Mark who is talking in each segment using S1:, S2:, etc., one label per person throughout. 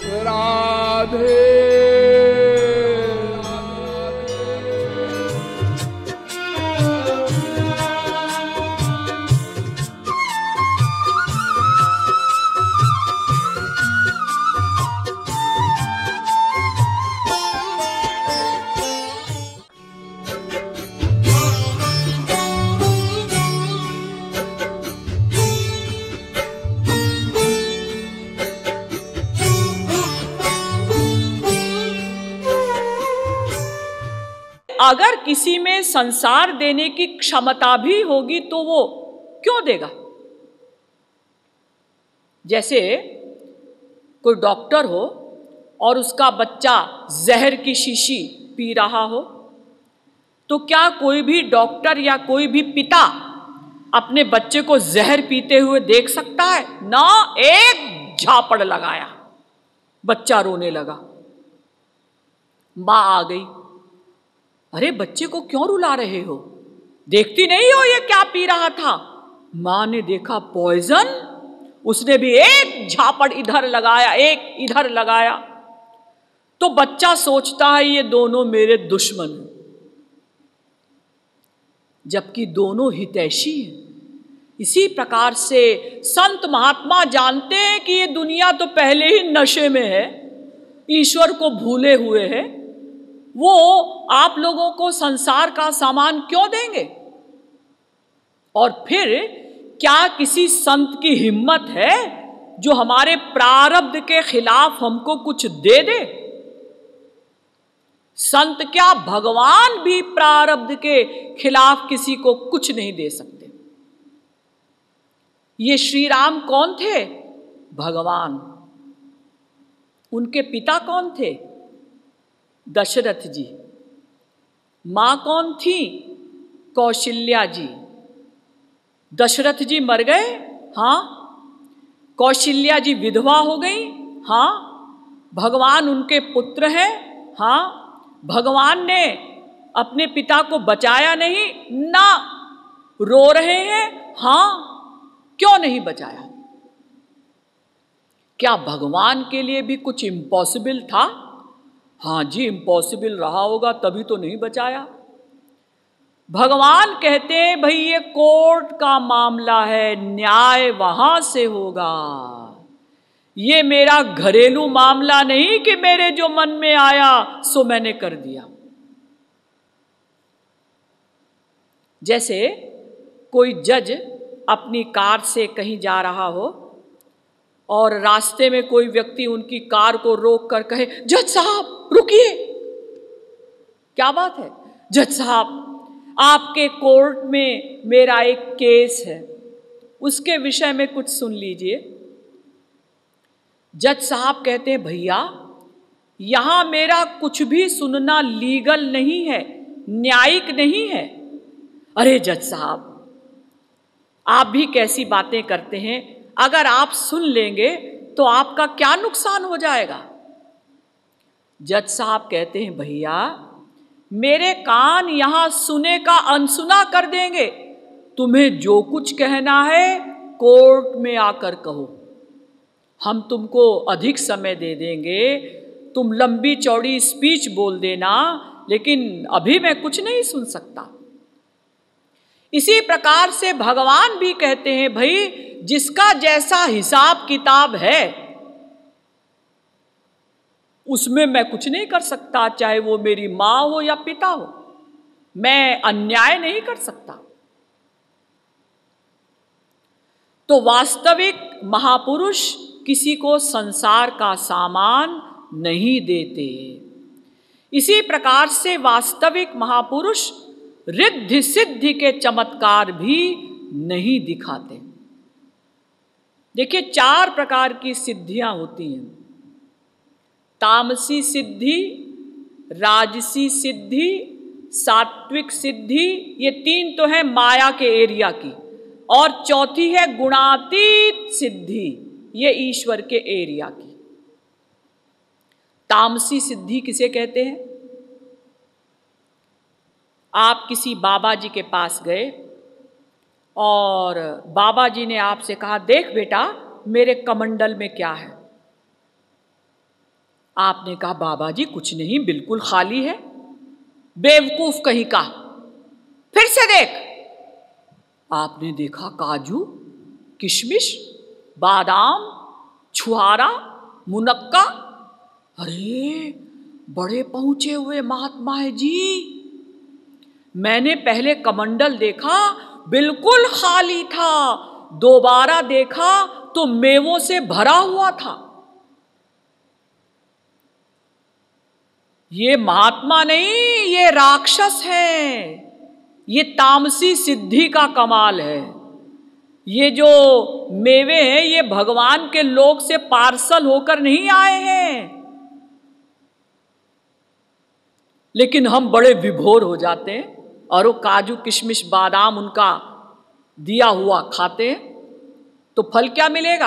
S1: राधे।
S2: अगर किसी में संसार देने की क्षमता भी होगी तो वो क्यों देगा? जैसे कोई डॉक्टर हो और उसका बच्चा जहर की शीशी पी रहा हो, तो क्या कोई भी डॉक्टर या कोई भी पिता अपने बच्चे को जहर पीते हुए देख सकता है? ना। एक झापड़ लगाया, बच्चा रोने लगा। मां आ गई, अरे बच्चे को क्यों रुला रहे हो? देखती नहीं हो ये क्या पी रहा था? मां ने देखा पॉइजन, उसने भी एक झापड़ इधर लगाया, एक इधर लगाया। तो बच्चा सोचता है ये दोनों मेरे दुश्मन हैं, जबकि दोनों हितैषी हैं। इसी प्रकार से संत महात्मा जानते हैं कि ये दुनिया तो पहले ही नशे में है, ईश्वर को भूले हुए है। वो आप लोगों को संसार का सामान क्यों देंगे? और फिर क्या किसी संत की हिम्मत है जो हमारे प्रारब्ध के खिलाफ हमको कुछ दे दे? संत क्या, भगवान भी प्रारब्ध के खिलाफ किसी को कुछ नहीं दे सकते। ये श्री राम कौन थे? भगवान। उनके पिता कौन थे? दशरथ जी। मां कौन थी? कौशल्या जी। दशरथ जी मर गए, हाँ। कौशल्या जी विधवा हो गई, हाँ। भगवान उनके पुत्र हैं, हाँ। भगवान ने अपने पिता को बचाया नहीं ना। रो रहे हैं, हाँ। क्यों नहीं बचाया? क्या भगवान के लिए भी कुछ इम्पॉसिबल था? हाँ जी, इम्पॉसिबल रहा होगा, तभी तो नहीं बचाया। भगवान कहते हैं भाई ये कोर्ट का मामला है, न्याय वहां से होगा। ये मेरा घरेलू मामला नहीं कि मेरे जो मन में आया सो मैंने कर दिया। जैसे कोई जज अपनी कार से कहीं जा रहा हो और रास्ते में कोई व्यक्ति उनकी कार को रोक कर कहे, जज साहब रुकिए। क्या बात है? जज साहब, आपके कोर्ट में मेरा एक केस है, उसके विषय में कुछ सुन लीजिए। जज साहब कहते हैं, भैया यहां मेरा कुछ भी सुनना लीगल नहीं है, न्यायिक नहीं है। अरे जज साहब, आप भी कैसी बातें करते हैं? अगर आप सुन लेंगे तो आपका क्या नुकसान हो जाएगा? जज साहब कहते हैं, भैया मेरे कान यहां सुने का अनसुना कर देंगे। तुम्हें जो कुछ कहना है कोर्ट में आकर कहो, हम तुमको अधिक समय दे देंगे। तुम लंबी चौड़ी स्पीच बोल देना, लेकिन अभी मैं कुछ नहीं सुन सकता। इसी प्रकार से भगवान भी कहते हैं, भाई जिसका जैसा हिसाब किताब है उसमें मैं कुछ नहीं कर सकता, चाहे वो मेरी मां हो या पिता हो। मैं अन्याय नहीं कर सकता। तो वास्तविक महापुरुष किसी को संसार का सामान नहीं देते। इसी प्रकार से वास्तविक महापुरुष रिद्धि सिद्धि के चमत्कार भी नहीं दिखाते। देखिए 4 प्रकार की सिद्धियां होती हैं। तामसी सिद्धि, राजसी सिद्धि, सात्विक सिद्धि, ये 3 तो है माया के एरिया की, और चौथी है गुणातीत सिद्धि, ये ईश्वर के एरिया की। तामसी सिद्धि किसे कहते हैं? आप किसी बाबा जी के पास गए और बाबा जी ने आपसे कहा, देख बेटा मेरे कमंडल में क्या है। आपने कहा बाबा जी कुछ नहीं, बिल्कुल खाली है। बेवकूफ कहीं का, फिर से देख। आपने देखा काजू, किशमिश, बादाम, छुहारा, मुनक्का। अरे बड़े पहुंचे हुए महात्मा है जी। मैंने पहले कमंडल देखा, बिल्कुल खाली था। दोबारा देखा तो मेवों से भरा हुआ था। ये महात्मा नहीं, ये राक्षस है। ये तामसी सिद्धि का कमाल है। ये जो मेवे हैं ये भगवान के लोक से पार्सल होकर नहीं आए हैं। लेकिन हम बड़े विभोर हो जाते हैं और वो काजू किशमिश बादाम उनका दिया हुआ खाते हैं, तो फल क्या मिलेगा?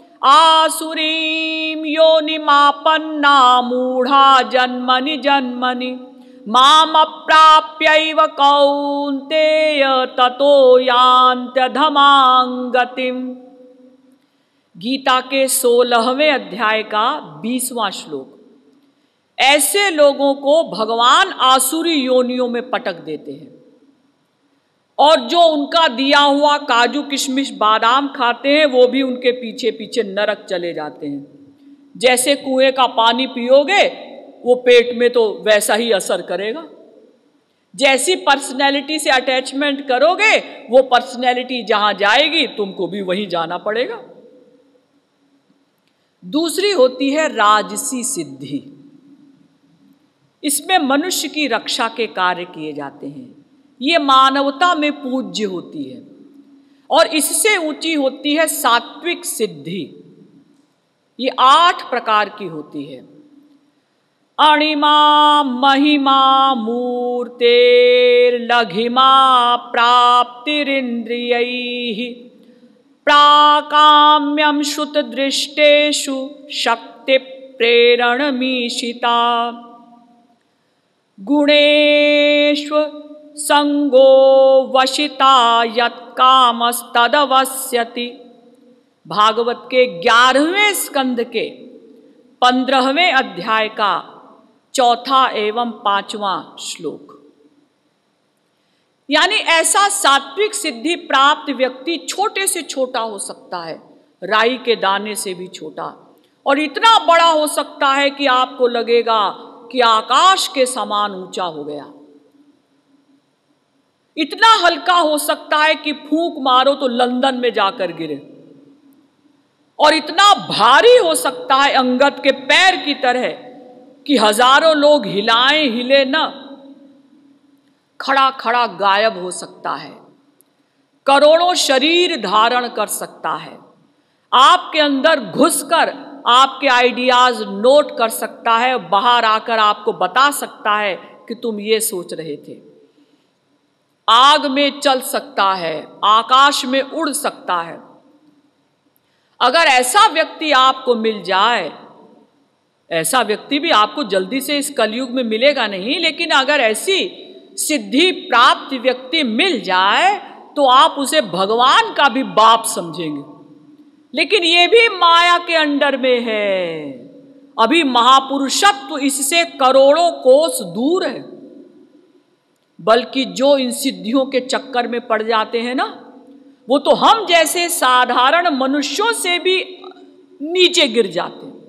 S2: आसुरीम योनिमापन्ना मूढ़ा जन्मनि जन्मनि माम अप्राप्यैव कौन्तेय ततो यान्त्यधमां गतिम। गीता के 16वें अध्याय का 20वां श्लोक। ऐसे लोगों को भगवान आसुरी योनियों में पटक देते हैं और जो उनका दिया हुआ काजू किशमिश बादाम खाते हैं वो भी उनके पीछे पीछे नरक चले जाते हैं। जैसे कुएं का पानी पियोगे वो पेट में तो वैसा ही असर करेगा। जैसी पर्सनैलिटी से अटैचमेंट करोगे वो पर्सनैलिटी जहां जाएगी तुमको भी वहीं जाना पड़ेगा। दूसरी होती है राजसी सिद्धि। इसमें मनुष्य की रक्षा के कार्य किए जाते हैं। ये मानवता में पूज्य होती है। और इससे ऊंची होती है सात्विक सिद्धि। ये 8 प्रकार की होती है। अणिमा महिमा मूर्तेर लघिमा प्राप्तिरिंद्रियैः प्राकाम्यम श्रुत दृष्टेषु शक्ति प्रेरणमीशिता गुणेश्व संगो वशिता यत्कामस्तदवस्यति। भागवत के 11वें स्कंद के 15वें अध्याय का 4था एवं 5वां श्लोक। यानी ऐसा सात्विक सिद्धि प्राप्त व्यक्ति छोटे से छोटा हो सकता है, राई के दाने से भी छोटा, और इतना बड़ा हो सकता है कि आपको लगेगा कि आकाश के समान ऊंचा हो गया। इतना हल्का हो सकता है कि फूंक मारो तो लंदन में जाकर गिरे, और इतना भारी हो सकता है अंगद के पैर की तरह कि हजारों लोग हिलाएं हिले न, खड़ा खड़ा गायब हो सकता है। करोड़ों शरीर धारण कर सकता है। आपके अंदर घुसकर आपके आइडियाज नोट कर सकता है, बाहर आकर आपको बता सकता है कि तुम ये सोच रहे थे। आग में चल सकता है, आकाश में उड़ सकता है। अगर ऐसा व्यक्ति आपको मिल जाए, ऐसा व्यक्ति भी आपको जल्दी से इस कलयुग में मिलेगा नहीं, लेकिन अगर ऐसी सिद्धि प्राप्त व्यक्ति मिल जाए तो आप उसे भगवान का भी बाप समझेंगे। लेकिन ये भी माया के अंडर में है। अभी महापुरुषत्व इससे करोड़ों कोस दूर है। बल्कि जो इन सिद्धियों के चक्कर में पड़ जाते हैं ना, वो तो हम जैसे साधारण मनुष्यों से भी नीचे गिर जाते हैं।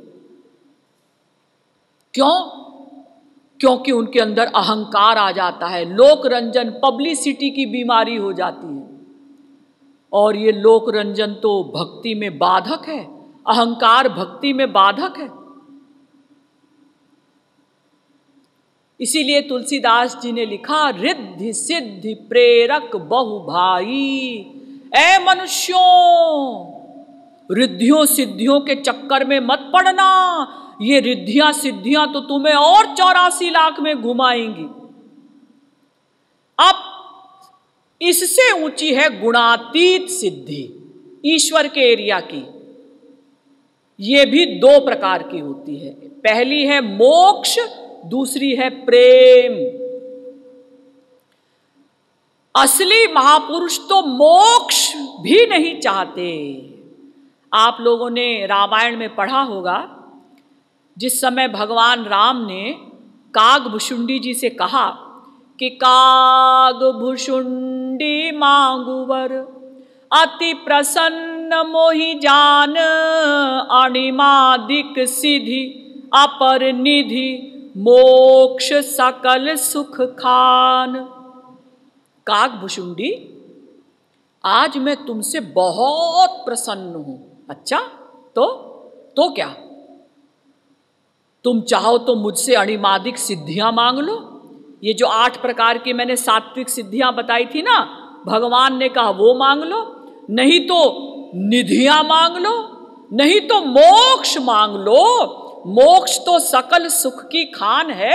S2: क्यों? क्योंकि उनके अंदर अहंकार आ जाता है। लोक रंजन, पब्लिसिटी की बीमारी हो जाती है। और ये लोक रंजन तो भक्ति में बाधक है, अहंकार भक्ति में बाधक है। इसीलिए तुलसीदास जी ने लिखा, रिद्धि सिद्धि प्रेरक बहु भाई। ऐ मनुष्यों, रिद्धियों सिद्धियों के चक्कर में मत पड़ना। ये रिद्धियां सिद्धियां तो तुम्हें और 84 लाख में घुमाएंगी। अब इससे ऊंची है गुणातीत सिद्धि, ईश्वर के एरिया की। ये भी 2 प्रकार की होती है। पहली है मोक्ष, दूसरी है प्रेम। असली महापुरुष तो मोक्ष भी नहीं चाहते। आप लोगों ने रामायण में पढ़ा होगा, जिस समय भगवान राम ने कागभुषुंडी जी से कहा कि कागभुषुंडी मांगुवर अति प्रसन्न मोहि जान अणिमादिक सिद्धि अपर निधि मोक्ष सकल सुख खान। कागभुषुंडी, आज मैं तुमसे बहुत प्रसन्न हूं। अच्छा, तो क्या? तुम चाहो तो मुझसे अणिमादिक सिद्धियां मांग लो। ये जो 8 प्रकार की मैंने सात्विक सिद्धियां बताई थी ना, भगवान ने कहा वो मांग लो, नहीं तो निधियां मांग लो, नहीं तो मोक्ष मांग लो। मोक्ष तो सकल सुख की खान है।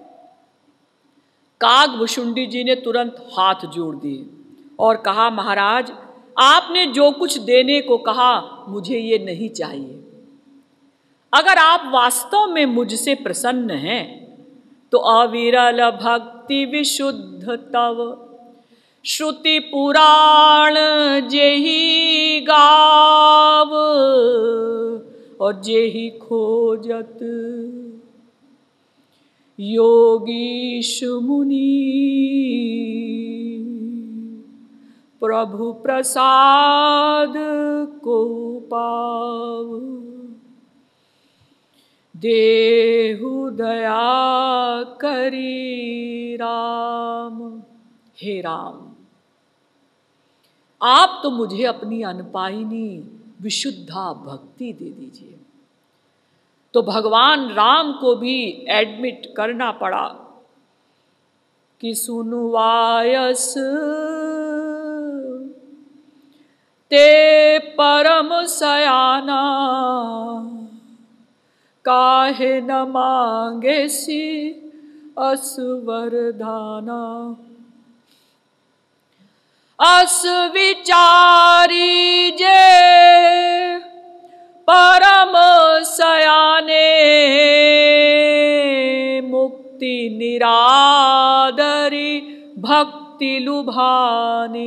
S2: कागभुषुंडी जी ने तुरंत हाथ जोड़ दिए और कहा, महाराज, आपने जो कुछ देने को कहा मुझे ये नहीं चाहिए। अगर आप वास्तव में मुझसे प्रसन्न हैं तो अविरल भक्ति विशुद्ध तव श्रुति पुराण जेहि गाव और जेहि खोजत योगीश मुनि प्रभु प्रसाद को पाव। देहु दया करी राम। हे राम, आप तो मुझे अपनी अनपायनी विशुद्धा भक्ति दे दीजिए। तो भगवान राम को भी एडमिट करना पड़ा कि सुनुवायस ते परम सयाना काहे न मांगे सी असवरदाना। अस विचारी जे परम सयाने मुक्ति निरादरी भक्ति लुभानी।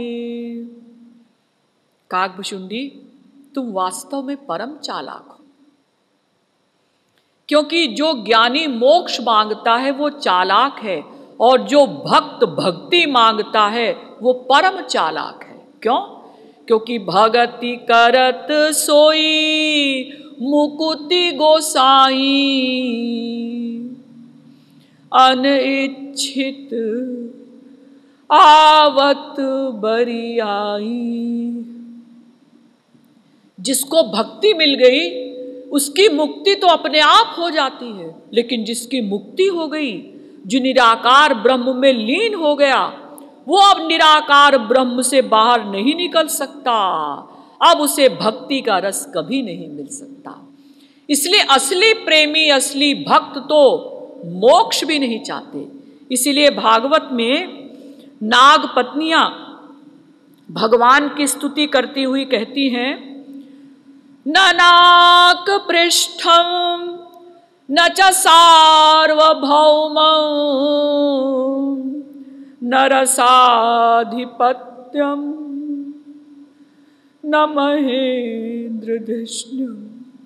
S2: कागभुषुंडी, तुम वास्तव में परम चालाक हो, क्योंकि जो ज्ञानी मोक्ष मांगता है वो चालाक है, और जो भक्त भक्ति मांगता है वो परम चालाक है। क्यों? क्योंकि भगति करत सोई मुकुति गोसाई अनिच्छित आवत बरियाई। जिसको भक्ति मिल गई उसकी मुक्ति तो अपने आप हो जाती है, लेकिन जिसकी मुक्ति हो गई, जो निराकार ब्रह्म में लीन हो गया, वो अब निराकार ब्रह्म से बाहर नहीं निकल सकता। अब उसे भक्ति का रस कभी नहीं मिल सकता। इसलिए असली प्रेमी, असली भक्त तो मोक्ष भी नहीं चाहते। इसीलिए भागवत में नाग पत्नियां भगवान की स्तुति करती हुई कहती हैं, न नाक पृष्ठम न च सार्वभौमं न रसाधिपत्यम न महेंद्र धृष्ण्यम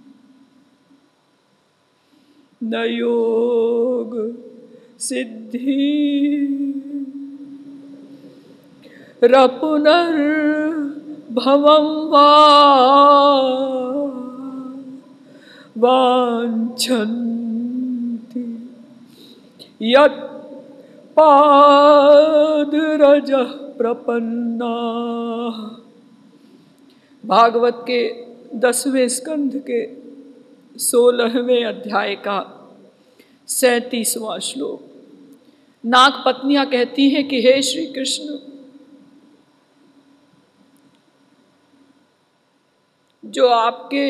S2: न योग सिद्धि रपुनर्भवं वा वाञ्छन्ति यत् पादरजः प्रपन्नाः। भागवत के 10वें स्कंध के 16वें अध्याय का 37वां श्लोक। नाग पत्नियां कहती हैं कि हे श्री कृष्ण, जो आपके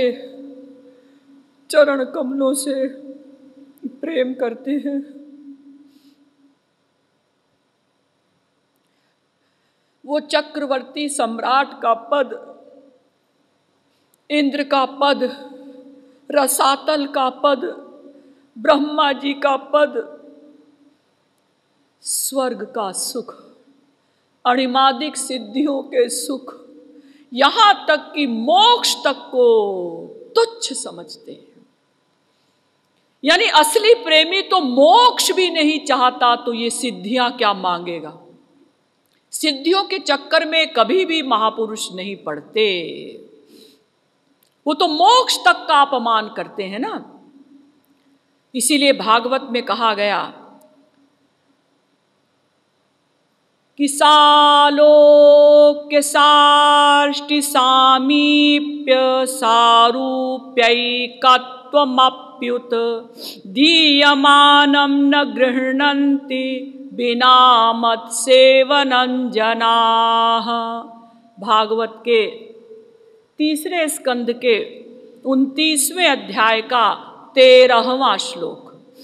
S2: चरण कमलों से प्रेम करते हैं, वो चक्रवर्ती सम्राट का पद, इंद्र का पद, रसातल का पद, ब्रह्मा जी का पद, स्वर्ग का सुख, अणिमादिक सिद्धियों के सुख, यहां तक कि मोक्ष तक को तुच्छ समझते हैं। यानी असली प्रेमी तो मोक्ष भी नहीं चाहता तो ये सिद्धियां क्या मांगेगा। सिद्धियों के चक्कर में कभी भी महापुरुष नहीं पड़ते, वो तो मोक्ष तक का अपमान करते हैं ना। इसीलिए भागवत में कहा गया कि सालोक्य साष्टि सामीप्य सारूप्यैकत्वमप्युत दीयमानं न गृह्णन्ति बिना मत्सेवनं जनाः। भागवत के 3 स्कंद के 29वें अध्याय का 13वां श्लोक।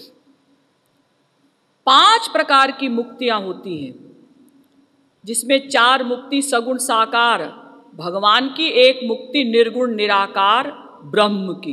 S2: 5 प्रकार की मुक्तियां होती हैं, जिसमें 4 मुक्ति सगुण साकार भगवान की, 1 मुक्ति निर्गुण निराकार ब्रह्म की।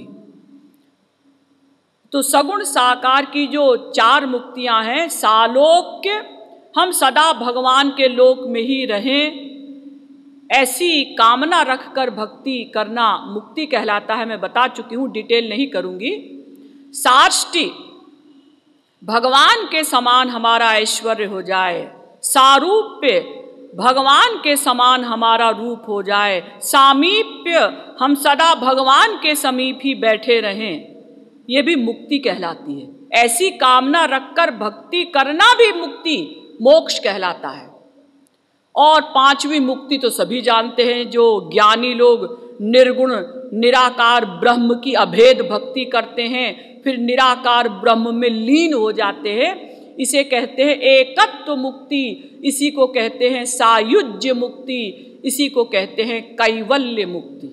S2: तो सगुण साकार की जो 4 मुक्तियां हैं, सालोक्य, हम सदा भगवान के लोक में ही रहें, ऐसी कामना रखकर भक्ति करना मुक्ति कहलाता है। मैं बता चुकी हूं, डिटेल नहीं करूंगी। साष्टि, भगवान के समान हमारा ऐश्वर्य हो जाए। सारूप्य, भगवान के समान हमारा रूप हो जाए। सामीप्य, हम सदा भगवान के समीप ही बैठे रहें, ये भी मुक्ति कहलाती है। ऐसी कामना रखकर भक्ति करना भी मुक्ति, मोक्ष कहलाता है। और 5वीं मुक्ति तो सभी जानते हैं, जो ज्ञानी लोग निर्गुण निराकार ब्रह्म की अभेद भक्ति करते हैं, फिर निराकार ब्रह्म में लीन हो जाते हैं, इसे कहते हैं एकत्व मुक्ति, इसी को कहते हैं सायुज्य मुक्ति, इसी को कहते हैं कैवल्य मुक्ति।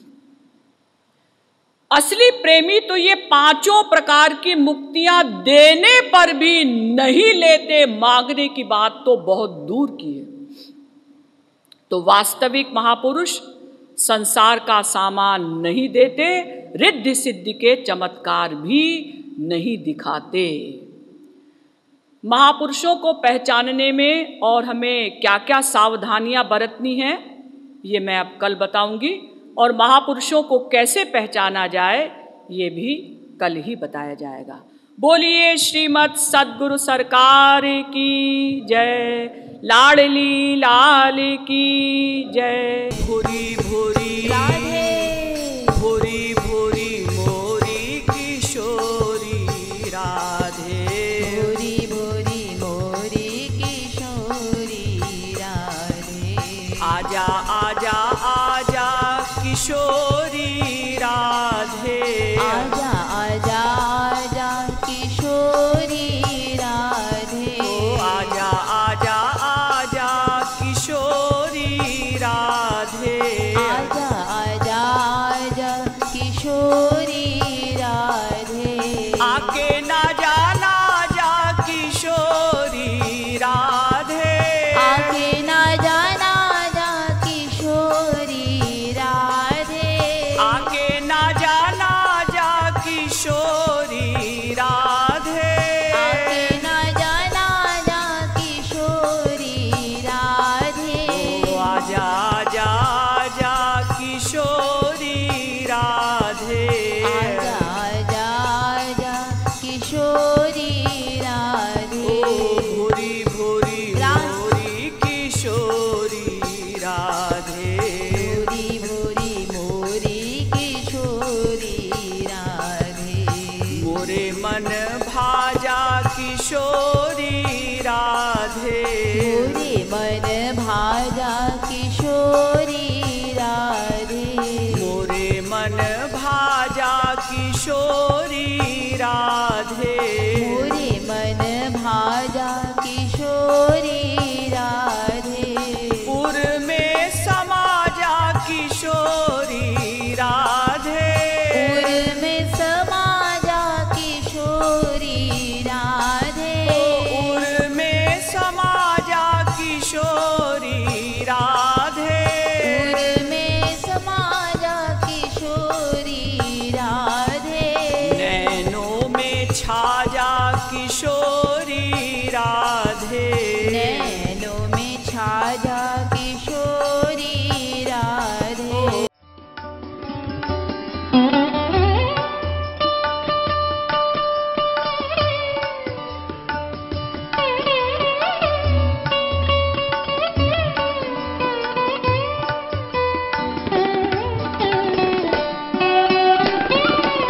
S2: असली प्रेमी तो ये 5 प्रकार की मुक्तियां देने पर भी नहीं लेते, मांगने की बात तो बहुत दूर की है। तो वास्तविक महापुरुष संसार का सामान नहीं देते, रिद्धि सिद्धि के चमत्कार भी नहीं दिखाते। महापुरुषों को पहचानने में और हमें क्या क्या सावधानियां बरतनी हैं, ये मैं अब कल बताऊंगी। और महापुरुषों को कैसे पहचाना जाए, ये भी कल ही बताया जाएगा। बोलिए श्रीमद् सद्गुरु सरकार की जय, लाडली लाल की जय। भूरी भूरी राधे, भूरी भूरी मोरी किशोरी राधे,
S1: भूरी भूरी मोरी किशोरी राधे।
S2: आजा आजा आजा किशोरी राधे,
S1: आजा आजा आजा किशोरी राधे।
S2: आजा आजा आजा किशोरी राधे,
S1: आजा आजा आजा किशोरी राधे।
S2: आके ना जाना जा किशोरी राधे,
S1: आके ना जाना जा किशोरी राधे।
S2: आके ना जाना जा किशोरी राधे,
S1: आके ना जाना जा किशोरी राधे।
S2: आजा आजा आजा किशोरी राधे,
S1: आजा आजा आजा किशोरी राधे।
S2: भूरी भूरी मोरी किशोरी राधे,
S1: भूरी भूरी मोरी किशोरी राधे।
S2: मोरे मन भाजा किशोरी राधे,
S1: मोरे मन भाजा किशोरी राधे।
S2: मोरे मन भाजा किशोरी राधे,